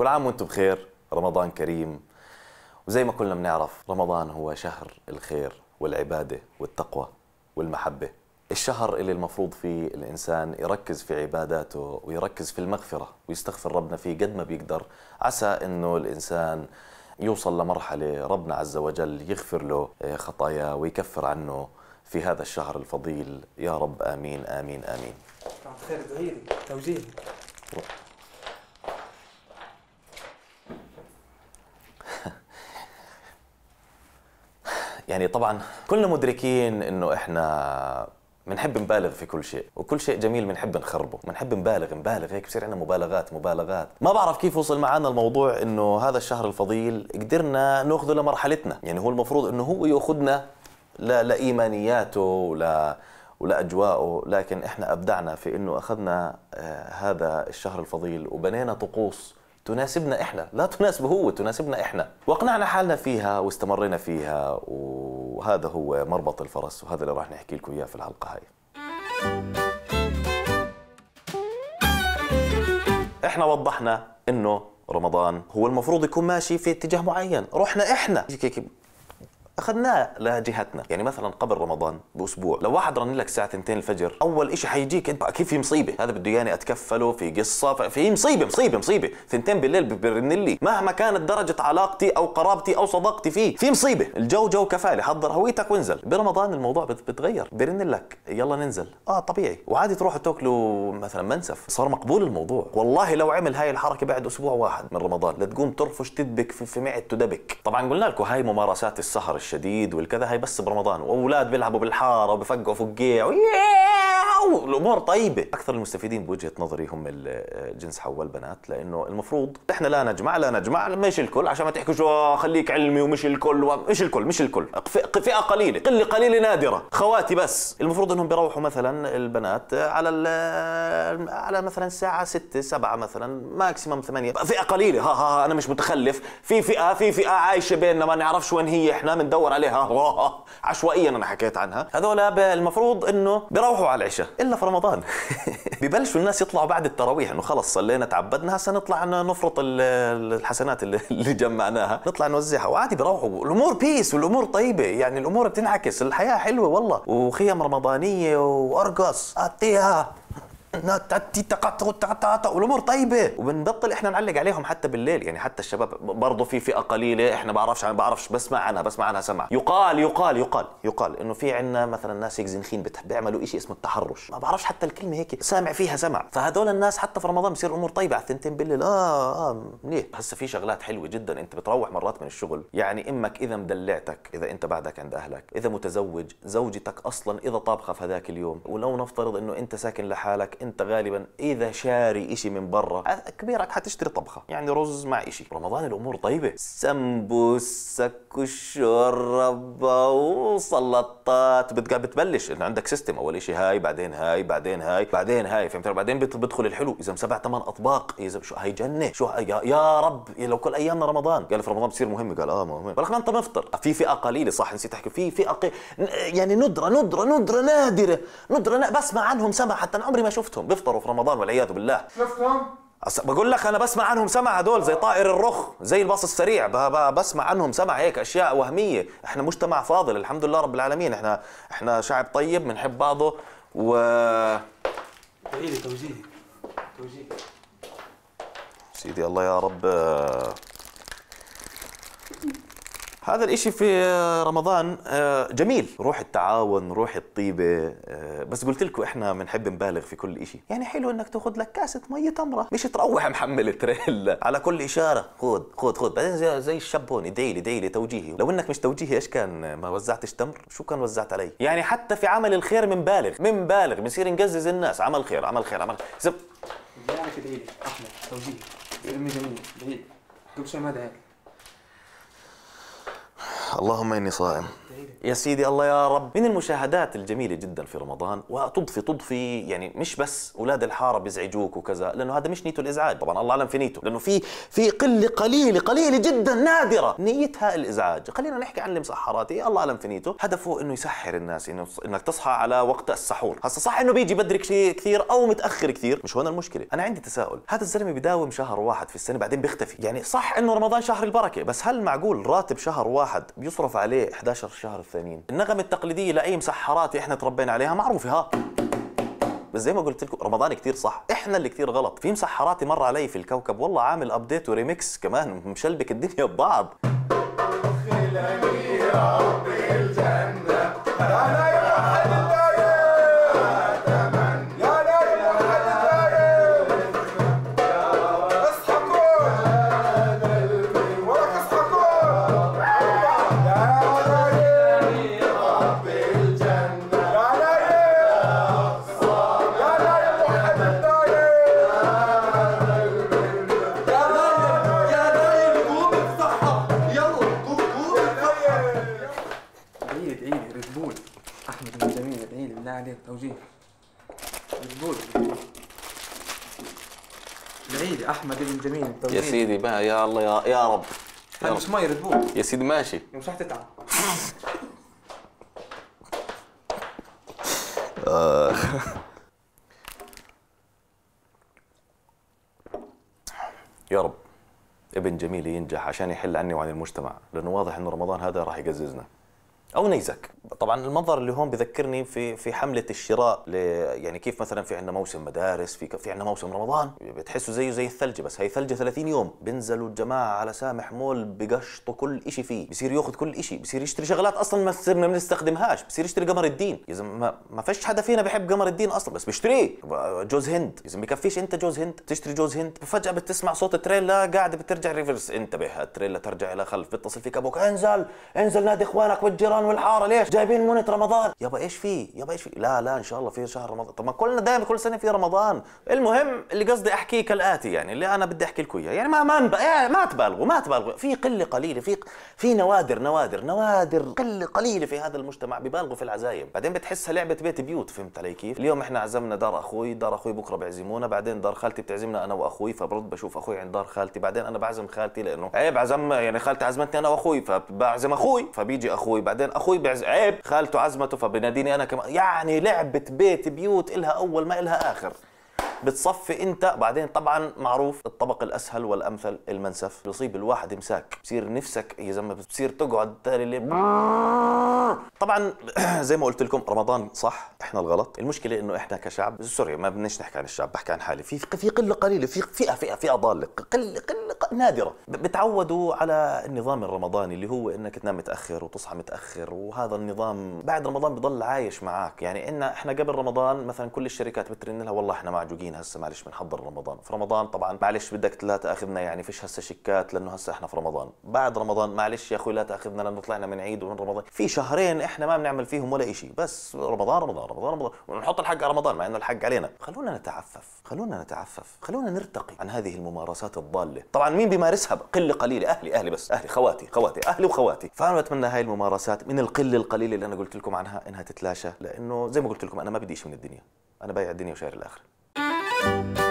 كل عام وانتم بخير، رمضان كريم. وزي ما كلنا بنعرف رمضان هو شهر الخير والعبادة والتقوى والمحبة، الشهر اللي المفروض فيه الإنسان يركز في عباداته ويركز في المغفرة ويستغفر ربنا فيه قد ما بيقدر، عسى إنه الإنسان يوصل لمرحلة ربنا عز وجل يغفر له خطاياه ويكفر عنه في هذا الشهر الفضيل. يا رب آمين آمين آمين. خير ادعي لي توجيهي. يعني طبعا كلنا مدركين انه احنا بنحب نبالغ في كل شيء، وكل شيء جميل بنحب نخربه، بنحب نبالغ هيك بصير عندنا مبالغات. ما بعرف كيف وصل معنا الموضوع انه هذا الشهر الفضيل قدرنا ناخذه لمرحلتنا. يعني هو المفروض انه هو ياخذنا لايمانياته ولاجواءه، لكن احنا ابدعنا في انه اخذنا هذا الشهر الفضيل وبنينا طقوس تناسبنا احنا، لا تناسبه هو، تناسبنا احنا، واقنعنا حالنا فيها واستمرينا فيها، وهذا هو مربط الفرس، وهذا اللي راح نحكي لكم اياه في الحلقه هاي. احنا وضحنا انه رمضان هو المفروض يكون ماشي في اتجاه معين، رحنا احنا اخذناه لجهتنا. يعني مثلا قبل رمضان باسبوع لو واحد رن لك الساعه 2 الفجر، اول شيء حيجيك انت اكيد في مصيبه، هذا بده ياني اتكفله، في قصه، في مصيبه 2 بالليل برن لي، مهما كانت درجه علاقتي او قرابتي او صداقتي فيه، في مصيبه، الجو جو كفالي، حضر هويتك وانزل. برمضان الموضوع بتغير، برن لك يلا ننزل، طبيعي، وعادي تروحوا تاكلوا مثلا منسف، صار مقبول الموضوع. والله لو عمل هاي الحركه بعد اسبوع واحد من رمضان لتقوم ترفش تدبك في معدته دبك. طبعا قلنا لكم هاي ممارسات السهر الشديد والكذا هاي بس برمضان، واولاد بيلعبوا بالحاره وبفقعوا فقيع والامور طيبه. اكثر المستفيدين بوجهه نظري هم الجنس حواء البنات، لانه المفروض احنا لا نجمع مش الكل، عشان ما تحكوا شو خليك علمي ومش الكل، مش الكل فئه قليله، قليله نادره، خواتي بس. المفروض انهم بيروحوا مثلا البنات على مثلا الساعه 6 7 مثلا، ماكسيمم 8، فئه قليله. ها انا مش متخلف، في فئه عايشه بيننا ما نعرفش وين هي، احنا بندور عليها عشوائيا. انا حكيت عنها، هذول المفروض انه بيروحوا على العشاء، الا في رمضان ببلشوا الناس يطلعوا بعد التراويح، انه خلص صلينا تعبدنا، هسه نطلع نفرط الحسنات اللي جمعناها، نطلع نوزعها، وعادي بيروحوا، الامور بيس والامور طيبه، يعني الامور بتنعكس، الحياه حلوه والله، وخيم رمضانيه وارقص اتيها والامور طيبه، وبنبطل احنا نعلق عليهم حتى بالليل. يعني حتى الشباب برضه في فئه قليله احنا بعرفش بسمع عنها سمع، يقال انه في عندنا مثلا ناس هيك زنخين بيعملوا شيء اسمه التحرش، ما بعرفش حتى الكلمه هيك سامع فيها سمع، فهذول الناس حتى في رمضان بصير الامور طيبه على 2 بالليل. منيح. هسه في شغلات حلوه جدا، انت بتروح مرات من الشغل، يعني امك اذا مدلعتك، اذا انت بعدك عند اهلك، اذا متزوج، زوجتك اصلا اذا طابخه في هذاك اليوم، ولو نفترض انه انت ساكن لحالك، انت غالبا اذا شاري اشي من برا كبيرك حتشتري طبخه، يعني رز مع اشي. رمضان الامور طيبه، سمبوسك والشوربه وسلطات، بتبلش انه عندك سيستم، اول اشي هاي بعدين هاي بعدين هاي بعدين هاي، فهمت؟ بعدين بدخل الحلو، اذا 7 8 اطباق، اذا شو هاي جنه، شو يا رب لو كل ايامنا رمضان. قال في رمضان بصير مهم، قال مهم، ولكن انت مفطر. في فئه قليله، صح نسيت احكي، في فئه يعني ندره نادره بسمع عنهم سمع، حتى انا عمري ما شفتهم بيفطروا في رمضان والعياذ بالله. شفتهم؟ بقول لك انا بسمع عنهم سمع، هدول زي طائر الرخ، زي الباص السريع، بسمع عنهم سمع، هيك اشياء وهميه. احنا مجتمع فاضل الحمد لله رب العالمين، احنا شعب طيب بنحب بعضه. ادعي لي توجيهي سيدي الله يا رب. هذا الاشي في رمضان جميل، روح التعاون، روح الطيبة، بس قلت لكم احنا بنحب نبالغ في كل اشي. يعني حلو انك تاخذ لك كاسة مية تمرة، مش تروح محمل تريل على كل اشارة، خذ بعدين زي الشاب هون، ادعي لي توجيهي. لو انك مش توجيهي ايش كان؟ ما وزعتش تمر، شو كان وزعت علي؟ يعني حتى في عمل الخير بنبالغ بنصير نقزز الناس، عمل خير يعني ادعي لي احمد توجيهي، علمي جميل، ادعي لي قبل شيء ما ادعي. اللهم اني صائم. يا سيدي الله يا رب. من المشاهدات الجميلة جدا في رمضان وتضفي يعني مش بس أولاد الحارة بيزعجوك وكذا، لأنه هذا مش نيته الإزعاج، طبعا الله أعلم في نيته، لأنه في قلة قليلة جدا نادرة نيتها الإزعاج. خلينا نحكي عن المسحراتي، الله أعلم في نيته، هدفه إنه يسحر الناس، إنك تصحى على وقت السحور. هسا صح إنه بيجي بدري كثير أو متأخر كثير، مش هون المشكلة. أنا عندي تساؤل، هذا الزلمة بيداوم شهر واحد في السنة بعدين بيختفي، يعني صح إنه رمضان شهر البركة، بس هل معقول راتب شهر واحد بيصرف عليه 11 شهر الثانيين؟ النغمة التقليدية لأي مسحراتي احنا تربينا عليها معروفة ها، بس زي ما قلت لكم رمضان كثير صح، احنا اللي كثير غلط. في مسحراتي مر علي في الكوكب والله عامل ابديت وريميكس كمان مشلبك الدنيا ببعض. أحمد بن جميل ادعي لي بالله عليك توجيه. ريد ادعي لي أحمد بن جميل توجيه. يا سيدي بقى يا الله يا رب. هاي مش مي ريد بول يا سيدي ماشي. مش رح تتعب. يا رب ابن جميل ينجح عشان يحل عني وعن المجتمع، لأنه واضح إنه رمضان هذا راح يقززنا او نيزك. طبعا المنظر اللي هون بذكرني في حمله الشراء يعني كيف مثلا في عندنا موسم مدارس، في عندنا موسم رمضان، بتحسوا زي الثلج، بس هي ثلجه 30 يوم. بينزلوا الجماعه على سامح مول بقشطوا كل شيء فيه، بصير ياخذ كل شيء، بصير يشتري شغلات اصلا ما صرنا بنستخدمهاش، بصير يشتري قمر الدين. يا زلمه ما فيش حدا فينا بحب قمر الدين اصلا بس بيشتريه. جوز هند، يا زلمه بكفيش انت جوز هند تشتري جوز هند، فجاه بتسمع صوت تريلا قاعده بترجع ريفرس، انتبه التريلا ترجع الى خلف، بتصل فيك ابوك انزل نادي اخوانك والجيران والحاره، ليش جايبين مونة رمضان؟ يابا ايش في؟ لا ان شاء الله في شهر رمضان. طب ما كلنا دائما كل سنه في رمضان. المهم اللي قصدي احكيه كالاتي، يعني اللي انا بدي احكي لكم اياه، يعني ما تبالغوا، في قله قليله، في نوادر قله قليله في هذا المجتمع ببالغوا في العزايم، بعدين بتحسها لعبه بيت بيوت. فهمت علي كيف؟ اليوم احنا عزمنا دار اخوي بكره بيعزمونا، بعدين دار خالتي بتعزمنا انا واخوي، فبرد بشوف اخوي عند دار خالتي، بعدين انا بعزم خالتي لانه عيب عزم، يعني خالتي عزمتني انا واخوي فبعزم اخوي، فبيجي اخوي بعدين اخوي بيعزم، عيب خالته عزمته فبناديني انا كمان. يعني لعبه بيت بيوت إلها اول ما إلها اخر. بتصفي انت، بعدين طبعا معروف الطبق الاسهل والامثل المنسف، بيصيب الواحد امساك، بصير نفسك يا زلمه، بتصير تقعد تالي الليل. طبعا زي ما قلت لكم رمضان صح، احنا الغلط. المشكله انه احنا كشعب سوري ما بدناش نحكي عن الشعب، بحكي عن حالي، في قله قليله، في فئه ضاله، قله نادره بتعودوا على النظام الرمضاني اللي هو انك تنام متاخر وتصحى متاخر، وهذا النظام بعد رمضان بضل عايش معك. يعني احنا قبل رمضان مثلا كل الشركات بترن لها والله احنا معجوقين هسه معلش بنحضر رمضان. في رمضان طبعا معلش بدك لا تاخذنا، يعني فيش هسه شيكات لانه هسه احنا في رمضان. بعد رمضان معلش يا اخوي لا تاخذنا لانه طلعنا من عيد ومن رمضان، في شهرين احنا ما بنعمل فيهم ولا شيء، بس رمضان ونحط الحق على رمضان مع انه الحق علينا. خلونا نتعفف، خلونا نرتقي عن هذه الممارسات الضاله. طبعا مين بيمارسها؟ قله قليله، اهلي بس، اهلي خواتي اهلي وخواتي. فانا بتمنى هاي الممارسات من القله القليله اللي انا قلت لكم عنها انها تتلاشى، لانه زي ما قلت لكم انا ما بدي شيء من الدنيا، انا بايع الدنيا وشاير الاخره.